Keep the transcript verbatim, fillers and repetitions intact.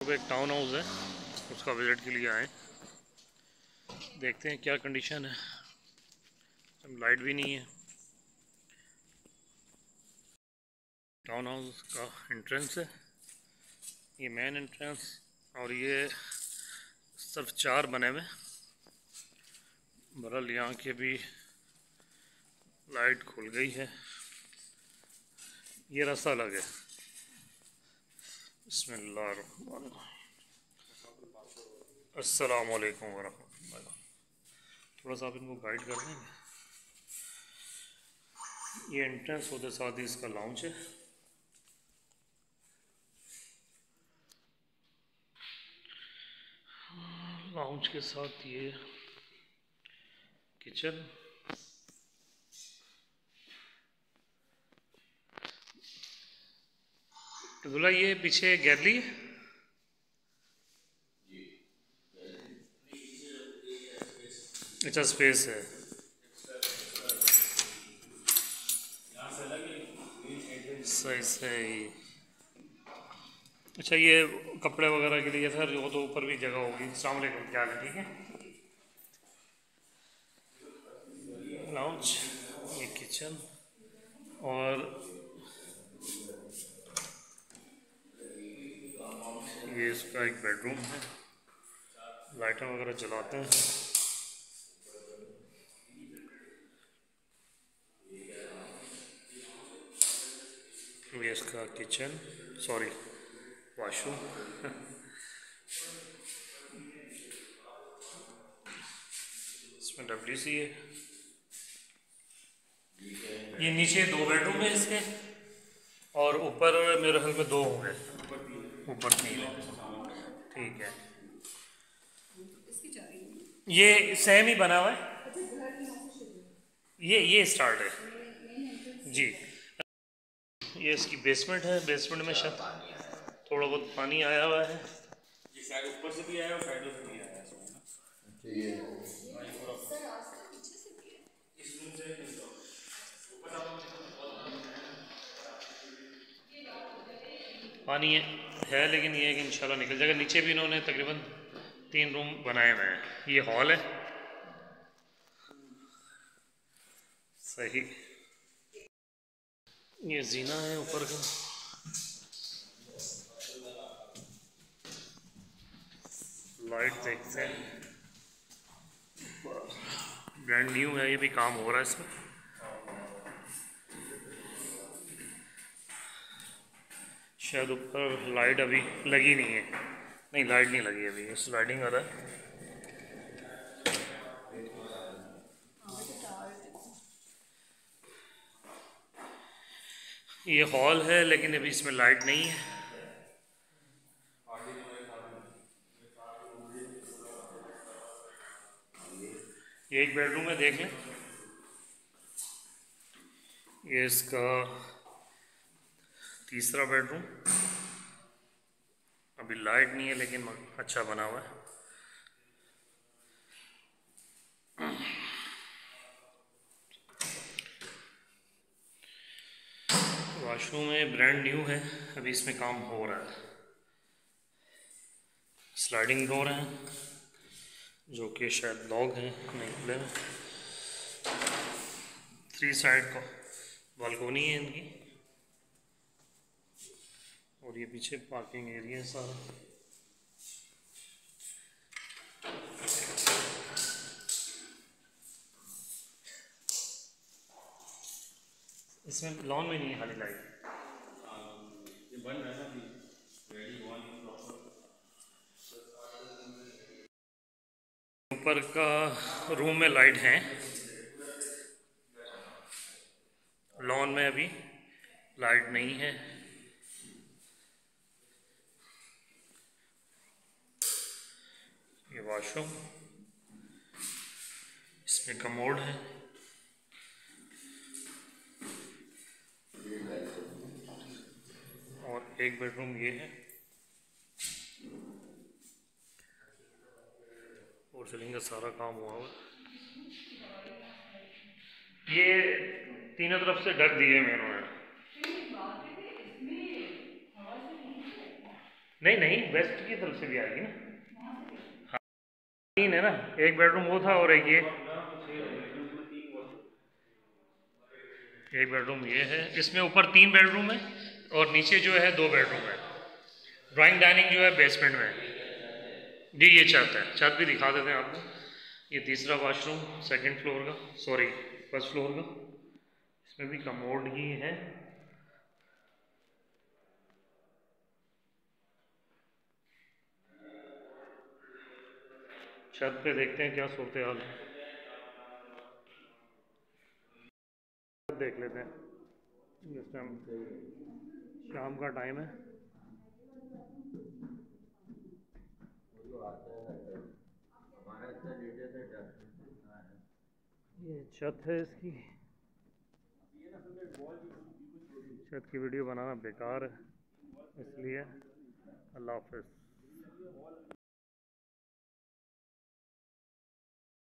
अब एक town house है, उसका विज़िट के लिए आए। देखते हैं क्या कंडीशन है। लाइट भी नहीं है। टाउन हाउस का एंट्रेंस है, ये मेन एंट्रेंस, और ये सिर्फ चार बने हुए। बहरहाल यहाँ की भी लाइट खुल गई है। ये रास्ता अलग है। बिस्मिल्लाह, अस्सलाम वालेकुम वरहमतुल्लाह। थोड़ा सा आप इनको गाइड कर देंगे। ये एंट्रेंस होते साथ ही इसका लाउंज है। लाउंज के साथ ये किचन। अब्दुल्ला, ये पीछे गैलरी है। अच्छा, स्पेस है। सही सही। अच्छा, ये कपड़े वगैरह के लिए सर, वो तो ऊपर भी जगह होगी। अस्सलाम वालेकुम, क्या हाल है? ठीक है। लाउंज, ये किचन, और ये इसका एक बेडरूम है। लाइटें वगैरह जलाते हैं। ये इसका किचन, सॉरी वॉशरूम। इसमें डब्ल्यू सी है। ये नीचे दो बेडरूम है इसके, और ऊपर मेरे ख्याल में दो होंगे। ऊपर तीन है। ठीक है। ये सेम ही बना हुआ है। ये ये स्टार्ट है जी। ये इसकी बेसमेंट है। बेसमेंट में शायद थोड़ा बहुत पानी आया हुआ है। ये शायद ऊपर से भी आया और साइडों से भी आया है। पानी है, है लेकिन ये है कि इंशाल्लाह निकल जाएगा। नीचे भी इन्होंने तकरीबन तीन रूम बनाए हुए हैं। ये हॉल है। सही। ये जीना है ऊपर का। लाइट देखते हैं, ब्रांड न्यू है। ये भी काम हो रहा है इसमें। शायद ऊपर लाइट अभी लगी नहीं है। नहीं, लाइट नहीं लगी अभी। स्लाइडिंग आ रहा है। ये हॉल है लेकिन अभी इसमें लाइट नहीं है। ये एक बेडरूम है, देख लें। ये इसका तीसरा बेडरूम। अभी लाइट नहीं है लेकिन अच्छा बना हुआ है। वॉशरूम है, ब्रांड न्यू है। अभी इसमें काम हो रहा है। स्लाइडिंग डोर है जो कि शायद लॉक है, नहीं खुले हैं। थ्री साइड का बालकोनी है इनकी, और ये पीछे पार्किंग एरिया है सारा। इसमें लॉन में नहीं है खाली लाइट। ये बन रहा है ना, ऊपर का रूम में लाइट है, लॉन में अभी लाइट नहीं है। ये वॉशरूम, इसमें कमोड है। और एक बेडरूम ये है। और सीलिंग का सारा काम हुआ हुआ। ये तीनों तरफ से ढक दिए हैं इन्होंने। नहीं नहीं, वेस्ट की तरफ से भी आएगी ना। हाँ, तीन है ना, एक बेडरूम वो था और एक ये, एक बेडरूम ये है। इसमें ऊपर तीन बेडरूम है और नीचे जो है दो बेडरूम है। ड्राइंग डाइनिंग जो है बेसमेंट में है। जी ये छत है, छत भी दिखा देते हैं आपको। ये तीसरा वॉशरूम सेकंड फ्लोर का, सॉरी फर्स्ट फ्लोर का। इसमें भी कमोड ही है। छत पे देखते हैं क्या सूरत हाल है, देख लेते हैं। इस टाइम शाम का टाइम है। ये छत है इसकी। छत की वीडियो बनाना बेकार है इसलिए। अल्लाह हाफिज़।